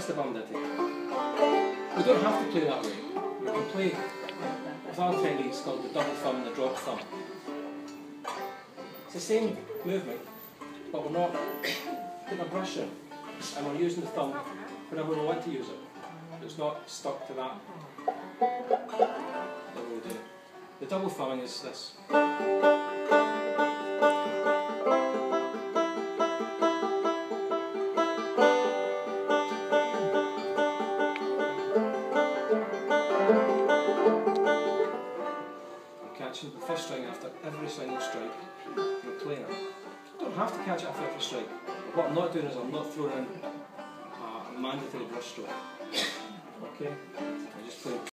the banditi. We don't have to play that way. We can play with our techniques called the double thumb and the drop thumb. It's the same movement, but we're not putting a brush in, and we're using the thumb whenever we want to use it. It's not stuck to that that we'll do. The double thumbing is this. Catching the first string after every single strike, you're playing it. You don't have to catch it after every strike. But what I'm not doing is I'm not throwing in a mandatory brush stroke. Okay? I just play